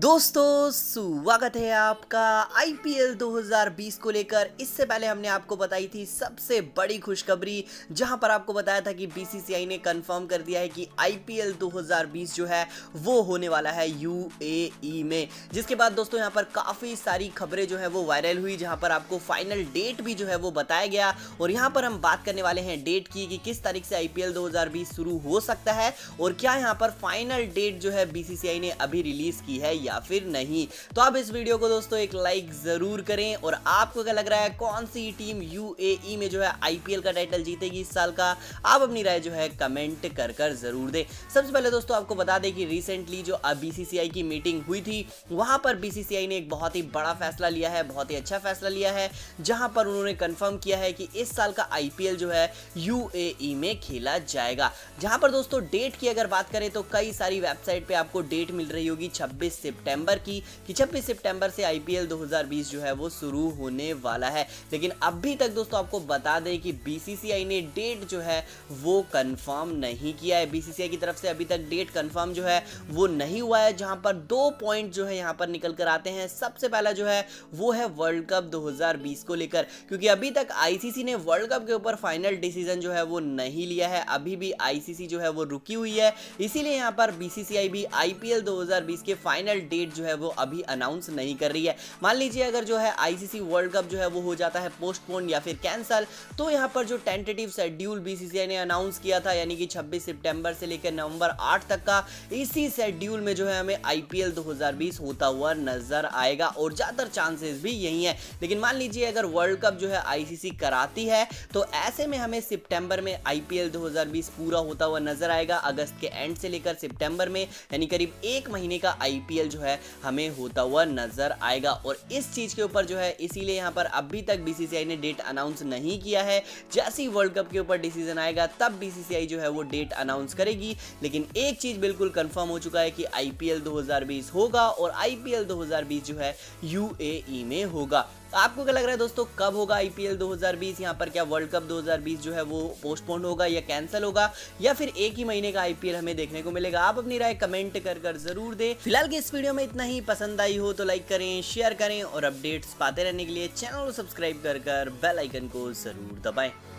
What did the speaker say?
दोस्तों स्वागत है आपका आईपीएल 2020 को लेकर। इससे पहले हमने आपको बताई थी सबसे बड़ी खुशखबरी, जहां पर आपको बताया था कि बीसीसीआई ने कंफर्म कर दिया है कि आईपीएल 2020 जो है वो होने वाला है यूएई में। जिसके बाद दोस्तों यहां पर काफ़ी सारी खबरें जो है वो वायरल हुई, जहां पर आपको फाइनल डेट भी जो है वो बताया गया। और यहां पर हम बात करने वाले हैं डेट की कि किस तारीख से आईपीएल 2020 शुरू हो सकता है और क्या यहां पर फाइनल डेट जो है बीसीसीआई ने अभी रिलीज की है या फिर नहीं। तो आप इस वीडियो को दोस्तों एक लाइक जरूर करें। और आपको क्या लग रहा है कौन सी टीम यूएई में जो है आईपीएल का टाइटल जीतेगी इस साल का, आप अपनी राय जो है कमेंट कर जरूर दें। सबसे पहले दोस्तों आपको बता दें कि रिसेंटली जो बीसीसीआई की मीटिंग हुई थी, वहां पर बीसीसीआई ने एक बहुत ही बड़ा फैसला लिया है, बहुत ही अच्छा फैसला लिया है, जहां पर उन्होंने कंफर्म किया है कि इस साल का आईपीएल जो है यूएई में खेला जाएगा। जहां पर दोस्तों डेट की अगर बात करें तो कई सारी वेबसाइट पे आपको डेट मिल रही होगी 26 सितंबर की, कि 26 सितंबर से आईपीएल 2020 जो है वो शुरू होने वाला है। लेकिन अभी तक दोस्तों आपको बता दें कि बीसीसीआई ने डेट जो है वो कंफर्म नहीं किया है। बीसीसीआई की तरफ से अभी तक डेट कंफर्म जो है वो नहीं हुआ है। जहां पर दो पॉइंट जो है यहां पर निकल कर आते हैं। सबसे पहला जो है वो है वर्ल्ड कप 2020 को लेकर, क्योंकि अभी तक आईसीसी ने वर्ल्ड कप के ऊपर फाइनल डिसीजन जो है वो नहीं लिया है। अभी भी आईसीसी जो है वो रुकी हुई है, इसीलिए यहां पर बीसीसीआई भी आईपीएल 2020 के फाइनल डेट जो है वो अभी अनाउंस नहीं कर रही है। मान लीजिए अगर जो है आईसीसी वर्ल्ड कप जो है वो हो जाता है पोस्टपोन या फिर कैंसल, तो यहां पर जो टेंटेटिव शेड्यूल बीसीसीआई ने अनाउंस किया था, यानी कि 26 सितंबर से लेकर नवंबर 8 तक का, इसी शेड्यूल में जो है हमें आईपीएल 2020 होता हुआ नजर आएगा और ज्यादातर चांसेस भी यही है। लेकिन मान लीजिए अगर वर्ल्ड कप जो है आईसीसी कराती है, तो ऐसे में हमें सितंबर में आईपीएल 2020 पूरा होता हुआ नजर आएगा। अगस्त के एंड से लेकर सितंबर में, यानी करीब एक महीने का आईपीएल जो है हमें होता हुआ नजर आएगा। और इस चीज के ऊपर जो है इसीलिए यहां पर अभी तक बीसीसीआई ने डेट अनाउंस नहीं किया है। जैसे ही वर्ल्ड कप के ऊपर डिसीजन आएगा तब बीसीसीआई जो है वो डेट अनाउंस करेगी। लेकिन एक चीज बिल्कुल कंफर्म हो चुका है कि आईपीएल 2020 होगा और आईपीएल 2020 जो है यूएई में होगा। आपको क्या लग रहा है दोस्तों कब होगा आईपीएल 2020? यहाँ पर क्या वर्ल्ड कप 2020 जो है वो पोस्टपोन होगा या कैंसिल होगा, या फिर एक ही महीने का आईपीएल हमें देखने को मिलेगा? आप अपनी राय कमेंट कर जरूर दें। फिलहाल की इस वीडियो में इतना ही। पसंद आई हो तो लाइक करें, शेयर करें और अपडेट्स पाते रहने के लिए चैनल को सब्सक्राइब कर बेल आइकन को जरूर दबाएं।